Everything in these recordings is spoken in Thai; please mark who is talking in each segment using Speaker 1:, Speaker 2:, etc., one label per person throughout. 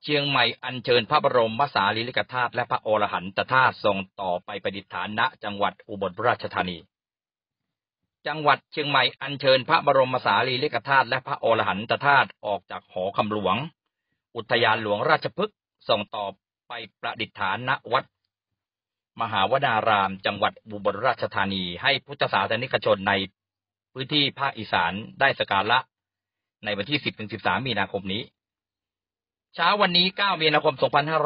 Speaker 1: เชียงใหม่อัญเชิญพระบรมสารีริกธาตุและพระอรหันตธาตุส่งต่อไปประดิษฐานณจังหวัดอุบลราชธานี จังหวัดเชียงใหม่อัญเชิญพระบรมสารีริกธาตุและพระอรหันตธาตุออกจากหอคำหลวงอุทยานหลวงราชพฤกษ์ส่งต่อไปประดิษฐานณวัดมหาวนารามจังหวัดอุบลราชธานีให้พุทธศาสนิกชนในพื้นที่ภาคอีสานได้สักการะในวันที่ 10-13 มีนาคมนี้เช้าวันนี้ 9 มีนาคม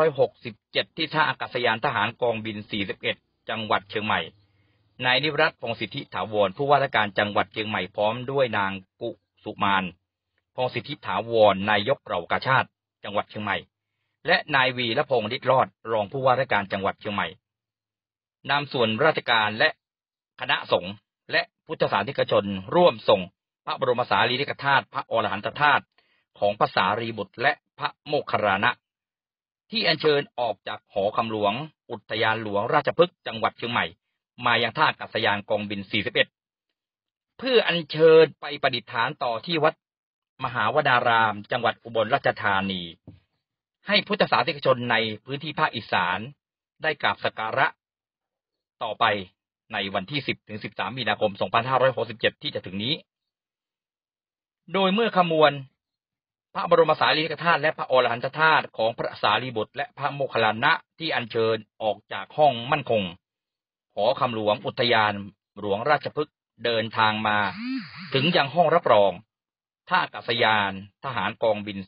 Speaker 1: 2567 ที่ท่าอากาศยานทหารกองบิน 41 จังหวัดเชียงใหม่นายนิรัตน์ พงษ์สิทธิถาวรผู้ว่าราชการจังหวัดเชียงใหม่พร้อมด้วยนางกุสุมาน พงษ์สิทธิถาวรนายกเหล่ากาชาติจังหวัดเชียงใหม่และนายวีรพงษ์ฤทธิ์รอดรองผู้ว่าราชการจังหวัดเชียงใหม่นำส่วนราชการและคณะสงฆ์และพุทธศาสนิกชนร่วมส่งพระบรมสารีริกธาตุพระอรหันตธาตุของพระสารีบุตรและพระโมคคัลลานะที่อัญเชิญออกจากหอคำหลวงอุทยานหลวงราชพฤกษ์จังหวัดเชียงใหม่มายังท่าอากาศยานกองบิน 41 เพื่ออัญเชิญไปประดิษฐานต่อที่วัดมหาวนารามจังหวัดอุบลราชธานีให้พุทธศาสนิกชนในพื้นที่ภาคอีสานได้กราบสักการะต่อไปในวันที่ 10-13 มีนาคม 2567 ที่จะถึงนี้โดยเมื่อขบวนพระบรมสารีริกธาตุและพระอรหันตธาตุของพระสารีบุตรและพระโมคคัลลานะที่อัญเชิญออกจากห้องมั่นคงหอคำหลวงอุทยานหลวงราชพฤกษ์เดินทางมาถึงยังห้องรับรองท่าอากาศยานทหารกองบิน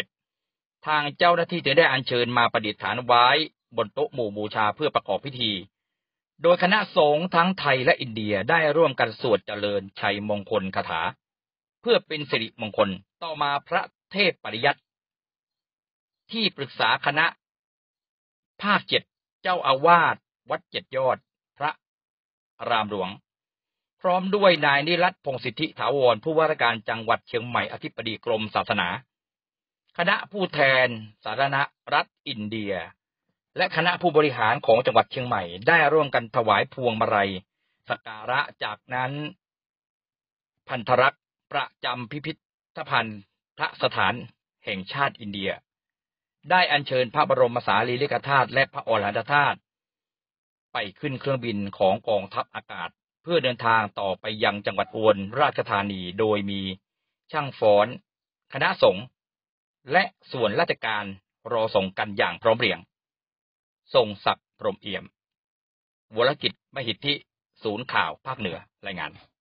Speaker 1: 41 ทางเจ้าหน้าที่จึงได้อัญเชิญมาประดิษฐานไว้บนโต๊ะหมู่บูชาเพื่อประกอบพิธีโดยคณะสงฆ์ทั้งไทยและอินเดียได้ร่วมกันสวดเจริญชัยมงคลคาถาเพื่อเป็นสิริมงคลต่อมาพระเทพปริยัติที่ปรึกษาคณะภาค 7เจ้าอาวาสวัด7 ยอดพระรามหลวงพร้อมด้วยนายนิรัตน์ พงษ์สิทธิถาวรผู้ว่าราชการจังหวัดเชียงใหม่อธิบดีกรมศาสนาคณะผู้แทนสาธารณรัฐอินเดียและคณะผู้บริหารของจังหวัดเชียงใหม่ได้ร่วมกันถวายพวงมาลัยสักการะจากนั้นพันธรักษ์ประจำพิพิธภัณฑ์พระสถานแห่งชาติอินเดียได้อัญเชิญพระบรมสารีริกธาตุและพระอรหันตธาตุไปขึ้นเครื่องบินของกองทัพอากาศเพื่อเดินทางต่อไปยังจังหวัดอุบลราชธานีโดยมีช่างฟ้อนคณะสงฆ์และส่วนราชการรอส่งกันอย่างพร้อมเพรียงทรงศักดิ์ พรหมเอี่ยมวรกิจ มหิทธิ ศูนย์ข่าวภาคเหนือรายงาน